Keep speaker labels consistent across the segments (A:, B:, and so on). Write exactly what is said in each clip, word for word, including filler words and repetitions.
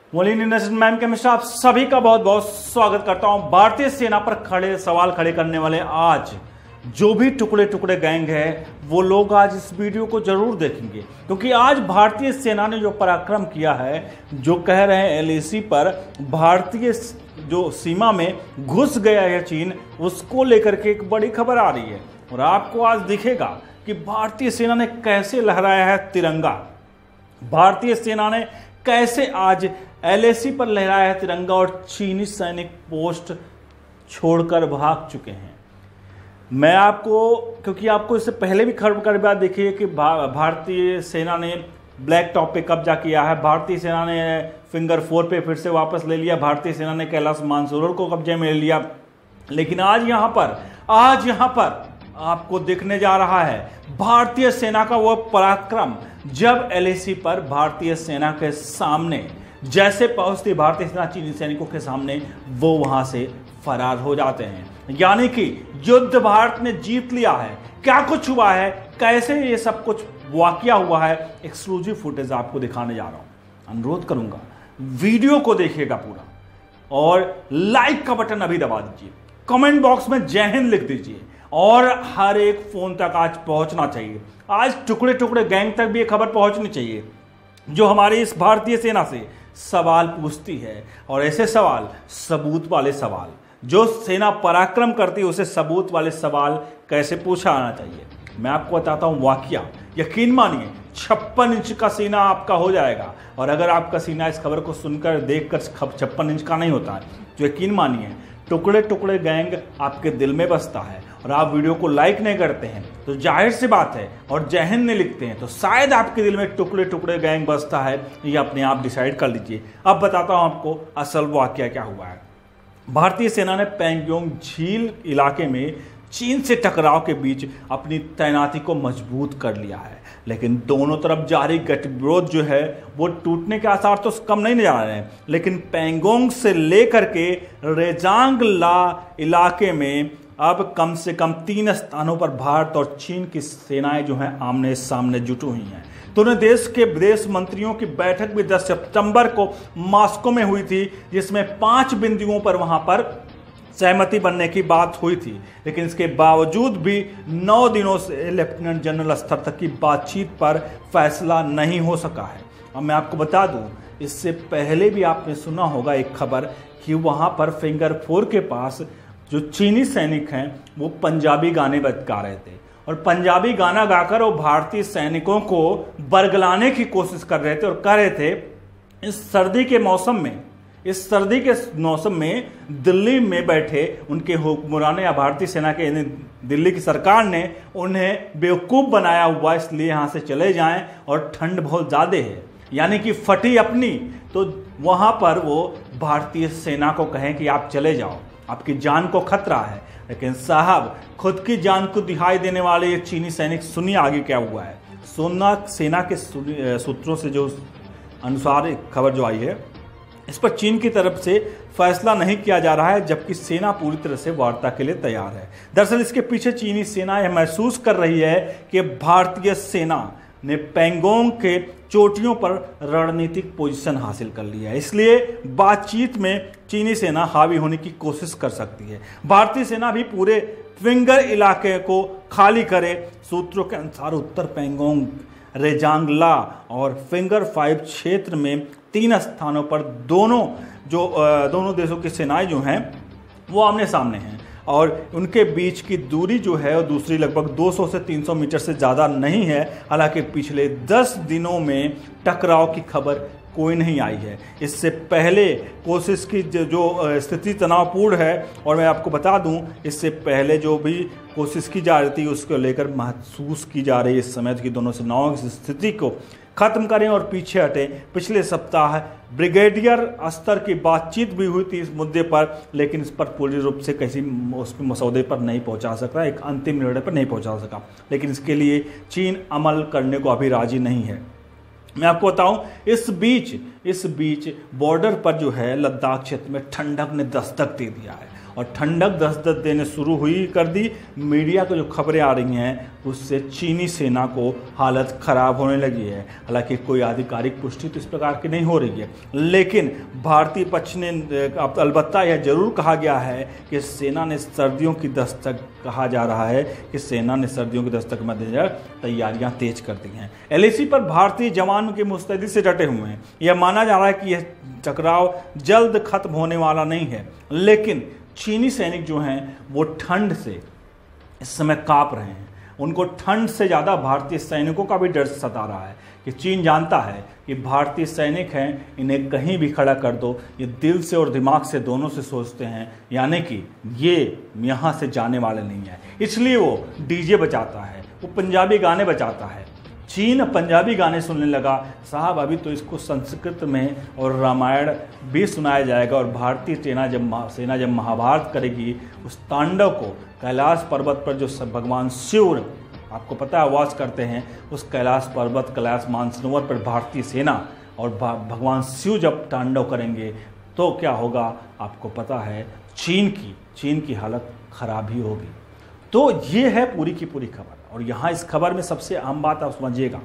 A: मोलिनी nation ma'am के मिश्रा आप सभी का बहुत बहुत स्वागत करता हूं। भारतीय सेना पर खड़े सवाल खड़े करने वाले आज जो भी टुकड़े टुकड़े गैंग है वो लोग आज इस वीडियो को जरूर देखेंगे, क्योंकि आज भारतीय सेना ने जो पराक्रम किया है, जो कह रहे हैं एलएसी पर भारतीय जो सीमा में घुस गया है चीन, उसको लेकर के एक बड़ी खबर आ रही है। और आपको आज दिखेगा कि भारतीय सेना ने कैसे लहराया है तिरंगा, भारतीय सेना ने कैसे आज एलएसी पर लहराया है तिरंगा और चीनी सैनिक पोस्ट छोड़कर भाग चुके हैं। मैं आपको, क्योंकि आपको इससे पहले भी खबर कर बात देखी है कि भा, भारतीय सेना ने ब्लैक टॉप पे कब्जा किया है, भारतीय सेना ने फिंगर फोर पे फिर से वापस ले लिया, भारतीय सेना ने कैलाश मानसरोवर को कब्जे में ले लिया। लेकिन आज यहाँ पर आज यहाँ पर आपको दिखने जा रहा है भारतीय सेना का वो पराक्रम, जब एलएसी पर भारतीय सेना के सामने जैसे पहुंचती भारतीय सेना चीनी सैनिकों के सामने वो वहां से फरार हो जाते हैं। यानी कि युद्ध भारत ने जीत लिया है। क्या कुछ हुआ है, कैसे ये सब कुछ वाकया हुआ है, एक्सक्लूसिव फुटेज आपको दिखाने जा रहा हूं। अनुरोध करूंगा वीडियो को देखिएगा पूरा और लाइक का बटन अभी दबा दीजिए, कमेंट बॉक्स में जय हिंद लिख दीजिए और हर एक फोन तक आज पहुंचना चाहिए। आज टुकड़े टुकड़े गैंग तक भी ये खबर पहुंचनी चाहिए जो हमारी इस भारतीय सेना से सवाल पूछती है, और ऐसे सवाल सबूत वाले सवाल, जो सेना पराक्रम करती है उसे सबूत वाले सवाल कैसे पूछा आना चाहिए। मैं आपको बताता हूं वाकया, यकीन मानिए छप्पन इंच का सीना आपका हो जाएगा। और अगर आपका सीना इस खबर को सुनकर देखकर छप्पन इंच का नहीं होता है तो यकीन मानिए टुकड़े टुकड़े गैंग आपके दिल में बसता है। और आप वीडियो को लाइक नहीं करते हैं तो जाहिर सी बात है, और जय हिंद नहीं लिखते हैं तो शायद आपके दिल में टुकड़े टुकड़े गैंग बसता है। ये अपने आप डिसाइड कर लीजिए। अब बताता हूं आपको असल वाकया क्या हुआ है। भारतीय सेना ने पैंगोंग झील इलाके में चीन से टकराव के बीच अपनी तैनाती को मजबूत कर लिया है, लेकिन दोनों तरफ जारी गतिविरोध जो है वो टूटने के आसार तो कम नहीं नजर आ रहे हैं। लेकिन पैंगोंग से लेकर के रेजांगला इलाके में अब कम से कम तीन स्थानों पर भारत और चीन की सेनाएं जो हैं आमने सामने जुटी हुई हैं। दोनों देश के विदेश मंत्रियों की बैठक भी दस सितंबर को मॉस्को में हुई थी, जिसमें पांच बिंदुओं पर वहां पर सहमति बनने की बात हुई थी। लेकिन इसके बावजूद भी नौ दिनों से लेफ्टिनेंट जनरल स्तर तक की बातचीत पर फैसला नहीं हो सका है। अब मैं आपको बता दूं, इससे पहले भी आपने सुना होगा एक खबर कि वहां पर फिंगर फोर के पास जो चीनी सैनिक हैं वो पंजाबी गाने गा रहे थे, और पंजाबी गाना गाकर वो भारतीय सैनिकों को बरगलाने की कोशिश कर रहे थे और कह रहे थे इस सर्दी के मौसम में इस सर्दी के मौसम में दिल्ली में बैठे उनके हुक्मरान या भारतीय सेना के दिल्ली की सरकार ने उन्हें बेवकूफ़ बनाया हुआ, इसलिए यहाँ से चले जाएं और ठंड बहुत ज़्यादा है। यानी कि फटी अपनी, तो वहाँ पर वो भारतीय सेना को कहें कि आप चले जाओ, आपकी जान को खतरा है। लेकिन साहब, खुद की जान को दिखाई देने वाले ये चीनी सैनिक, सुनिए आगे क्या हुआ है। सोना सेना के सूत्रों से जो अनुसार खबर जो आई है, इस पर चीन की तरफ से फैसला नहीं किया जा रहा है, जबकि सेना पूरी तरह से वार्ता के लिए तैयार है। दरअसल इसके पीछे चीनी सेना यह महसूस कर रही है कि भारतीय सेना ने पैंगोंग के चोटियों पर रणनीतिक पोजीशन हासिल कर लिया है, इसलिए बातचीत में चीनी सेना हावी होने की कोशिश कर सकती है। भारतीय सेना भी पूरे फिंगर इलाके को खाली करे। सूत्रों के अनुसार उत्तर पैंगोंग, रेजांगला और फिंगर फाइव क्षेत्र में तीन स्थानों पर दोनों जो दोनों देशों की सेनाएं जो हैं वो आमने सामने हैं, और उनके बीच की दूरी जो है वो दूसरी लगभग दो सौ से तीन सौ मीटर से ज़्यादा नहीं है। हालांकि पिछले दस दिनों में टकराव की खबर कोई नहीं आई है। इससे पहले कोशिश की जो स्थिति तनावपूर्ण है, और मैं आपको बता दूं इससे पहले जो भी कोशिश की जा रही थी उसको लेकर महसूस की जा रही है इस समय की दोनों सेनाओं की स्थिति को खत्म करें और पीछे हटें। पिछले सप्ताह ब्रिगेडियर स्तर की बातचीत भी हुई थी इस मुद्दे पर, लेकिन इस पर पूरी रूप से किसी उस मसौदे पर नहीं पहुंचा सका, एक अंतिम निर्णय पर नहीं पहुंचा सका। लेकिन इसके लिए चीन अमल करने को अभी राजी नहीं है। मैं आपको बताऊं, इस बीच इस बीच बॉर्डर पर जो है लद्दाख क्षेत्र में ठंडक ने दस्तक दे दिया है, और ठंडक दस दस देने शुरू हुई कर दी। मीडिया को जो खबरें आ रही हैं उससे चीनी सेना को हालत ख़राब होने लगी है। हालांकि कोई आधिकारिक पुष्टि तो इस प्रकार की नहीं हो रही है, लेकिन भारतीय पक्ष ने अलबत्ता यह जरूर कहा गया है कि सेना ने सर्दियों की दस्तक कहा जा रहा है कि सेना ने सर्दियों की दस्तक में मद्देनजर तैयारियां तेज कर दी हैं। एलएसी पर भारतीय जवान के मुस्तैदी से डटे हुए हैं। यह माना जा रहा है कि यह टकराव जल्द खत्म होने वाला नहीं है, लेकिन चीनी सैनिक जो हैं वो ठंड से इस समय कांप रहे हैं। उनको ठंड से ज़्यादा भारतीय सैनिकों का भी डर सता रहा है कि चीन जानता है कि भारतीय सैनिक हैं, इन्हें कहीं भी खड़ा कर दो, ये दिल से और दिमाग से दोनों से सोचते हैं, यानी कि ये यहाँ से जाने वाले नहीं है। इसलिए वो डीजे बजाता है, वो पंजाबी गाने बजाता है। चीन पंजाबी गाने सुनने लगा। साहब अभी तो इसको संस्कृत में और रामायण भी सुनाया जाएगा, और भारतीय सेना जब सेना जब महाभारत करेगी उस तांडव को कैलाश पर्वत पर जो भगवान शिव, आपको पता है, वास करते हैं, उस कैलाश पर्वत कैलाश मानसरोवर पर भारतीय सेना और भगवान शिव जब तांडव करेंगे तो क्या होगा आपको पता है, चीन की चीन की हालत खराब ही होगी। तो ये है पूरी की पूरी खबर। और यहाँ इस खबर में सबसे अहम बात आप समझिएगा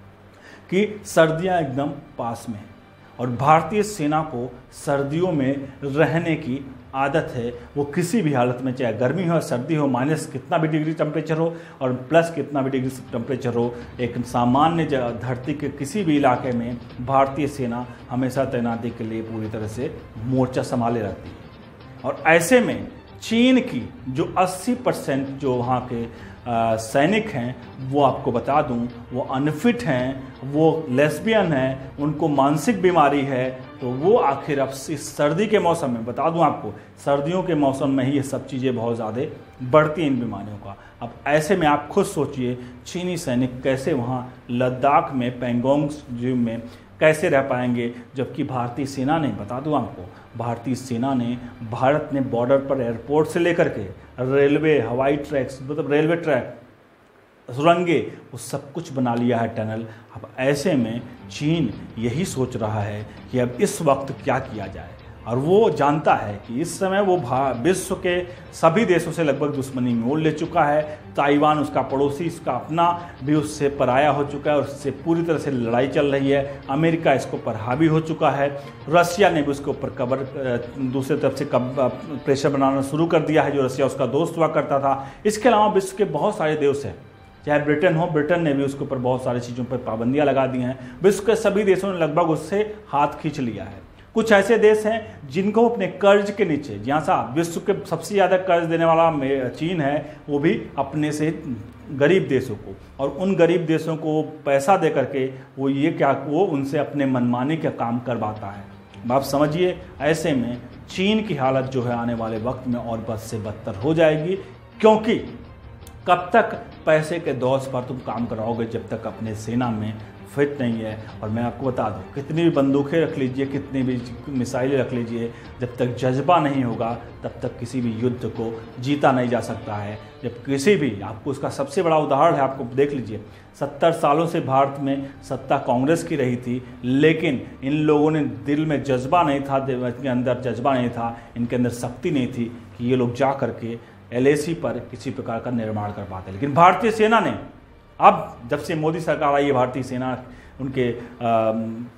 A: कि सर्दियाँ एकदम पास में हैं और भारतीय सेना को सर्दियों में रहने की आदत है। वो किसी भी हालत में, चाहे गर्मी हो सर्दी हो, माइनस कितना भी डिग्री टेम्परेचर हो और प्लस कितना भी डिग्री टेम्परेचर हो, एक सामान्य धरती के किसी भी इलाके में भारतीय सेना हमेशा तैनाती के लिए पूरी तरह से मोर्चा संभाले रहती है। और ऐसे में चीन की जो अस्सी परसेंट जो वहाँ के सैनिक हैं वो आपको बता दूं वो अनफिट हैं, वो लेस्बियन हैं, उनको मानसिक बीमारी है। तो वो आखिर अब इस सर्दी के मौसम में, बता दूं आपको, सर्दियों के मौसम में ही ये सब चीज़ें बहुत ज़्यादा बढ़ती हैं इन बीमारियों का। अब ऐसे में आप खुद सोचिए चीनी सैनिक कैसे वहाँ लद्दाख में पैंगोंग जिम में कैसे रह पाएंगे, जबकि भारतीय सेना ने, बता दूं आपको, भारतीय सेना ने भारत ने बॉर्डर पर एयरपोर्ट से लेकर के रेलवे, हवाई ट्रैक्स, मतलब रेलवे ट्रैक, सुरंगे, वो सब कुछ बना लिया है, टनल। अब ऐसे में चीन यही सोच रहा है कि अब इस वक्त क्या किया जाए, और वो जानता है कि इस समय वो विश्व के सभी देशों से लगभग दुश्मनी मोल ले चुका है। ताइवान उसका पड़ोसी, इसका अपना भी उससे पराया हो चुका है और उससे पूरी तरह से लड़ाई चल रही है। अमेरिका इसको पर हावी हो चुका है। रशिया ने भी उसके ऊपर कबर दूसरी तरफ से कब प्रेशर बनाना शुरू कर दिया है, जो रशिया उसका दोस्त हुआ करता था। इसके अलावा विश्व के बहुत सारे देश हैं, चाहे ब्रिटेन हो, ब्रिटेन ने भी उसके ऊपर बहुत सारी चीज़ों पर पाबंदियाँ लगा दी हैं। विश्व के सभी देशों ने लगभग उससे हाथ खींच लिया है। कुछ ऐसे देश हैं जिनको अपने कर्ज के नीचे, जहाँ सा विश्व के सबसे ज़्यादा कर्ज देने वाला चीन है, वो भी अपने से गरीब देशों को, और उन गरीब देशों को पैसा दे करके वो ये क्या वो उनसे अपने मनमानी का काम करवाता है। आप समझिए, ऐसे में चीन की हालत जो है आने वाले वक्त में और बद से बदतर हो जाएगी, क्योंकि कब तक पैसे के दौर पर तुम काम कराओगे जब तक अपने सेना में फिट नहीं है। और मैं आपको बता दूं, कितनी भी बंदूकें रख लीजिए, कितनी भी मिसाइलें रख लीजिए, जब तक जज्बा नहीं होगा तब तक किसी भी युद्ध को जीता नहीं जा सकता है। जब किसी भी, आपको उसका सबसे बड़ा उदाहरण है, आपको देख लीजिए, सत्तर सालों से भारत में सत्ता कांग्रेस की रही थी, लेकिन इन लोगों ने दिल में जज्बा नहीं था, इनके अंदर जज्बा नहीं था, इनके अंदर शक्ति नहीं थी कि ये लोग जा करके एलएसी पर किसी प्रकार का निर्माण कर पाते। लेकिन भारतीय सेना ने, अब जब से मोदी सरकार आई है, भारतीय सेना उनके आ,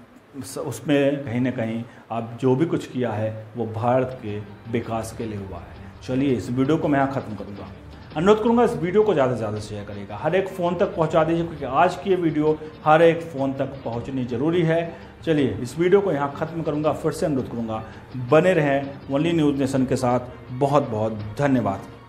A: उसमें कहीं ना कहीं अब जो भी कुछ किया है वो भारत के विकास के लिए हुआ है। चलिए इस वीडियो को मैं यहाँ ख़त्म करूँगा। अनुरोध करूँगा इस वीडियो को ज़्यादा से ज़्यादा शेयर करेगा, हर एक फ़ोन तक पहुँचा दीजिए, क्योंकि आज की ये वीडियो हर एक फ़ोन तक पहुँचनी ज़रूरी है। चलिए इस वीडियो को यहाँ ख़त्म करूँगा। फिर से अनुरोध करूँगा, बने रहें ओनली न्यूज़ नेशन के साथ। बहुत बहुत धन्यवाद।